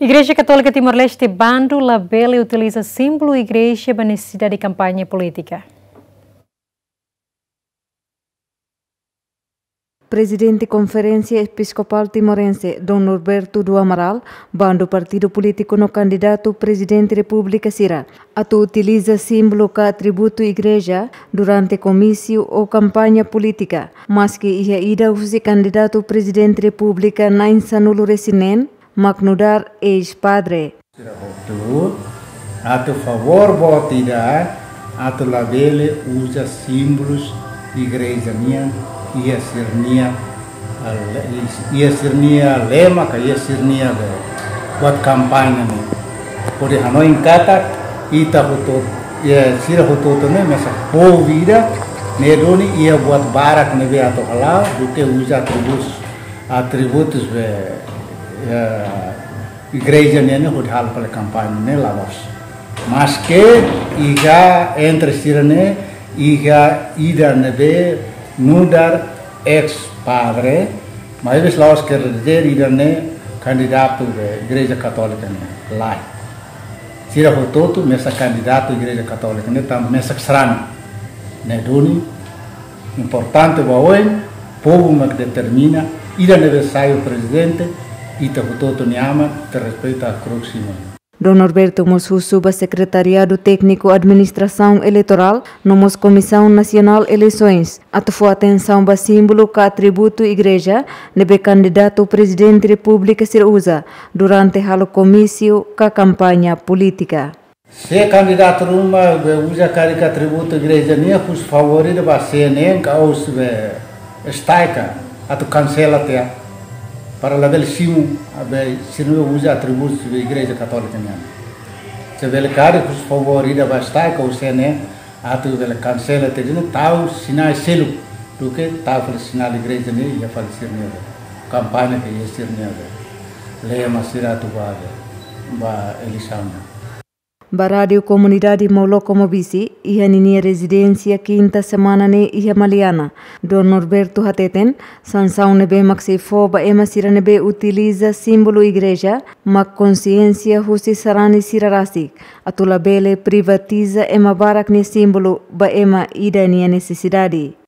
Igreja Católica Timor-Leste Bando labela e utiliza símbolo igreja para necessidade de campanha política. Presidente da Conferência Episcopal Timorense, Dom Norberto do Amaral, bando partido político no candidato presidente da República Sira, utiliza símbolo que atributo igreja durante comício ou campanha política, mas que ia ida o candidato presidente da República na insanulo resinen, Macnudar ex-padre. A favor votida, a labele usa símbolos de igreja minha, ia sirnia lema, que ia sirnia buat campanha ni. Por Hanoi encata, ita hoto, ia sira hoto também, mas a vida, nedoni ia buat barak nebe atau halal, do que usa atributos igreja ni hod hal para campanha ni lavas. Mas que iga entre sirane, iga ida nebe nudar ex-padre, mas eles lá os querem dizer idane candidato da Igreja Católica ne lá. Sira hototo mesa candidato da Igreja Católica ne tam mesa serani. Ne doni importante baoen povo mak determina idane ve sai o presidente ita hototo niama te respeita a próxima. Dom Norberto Mosu suba Secretariado Técnico Administração Eleitoral nomos Comissão Nacional Eleições. Atufou atenção para símbolo que atributo igreja nebe candidato presidente da República ser usa durante o comício ka campanha política. Se candidato uma usa carica atributo igreja nem os favorito ba CNN ka os staika atu cancela até para level simu abe sinu usa atributos da Igreja Católica mesmo. Se vele cara os favorita bastai com o CNN atu vele cancela te dizendo tal sinal selo do que tal sinal da igreja ne ia falecer ne campanha que ia ser ne lema siratu ba elisama. Baradio Comunidade Moloco Mobisi, ia nini residência quinta semana ne ia Maliana. Dom Norberto Hateten, sansão nebe maxifoba ema sira nebe utiliza símbolo igreja, mak consciência husi sarani sirarasi. Atula bele privatiza ema barak ne símbolo ba ema ida nia necessidade.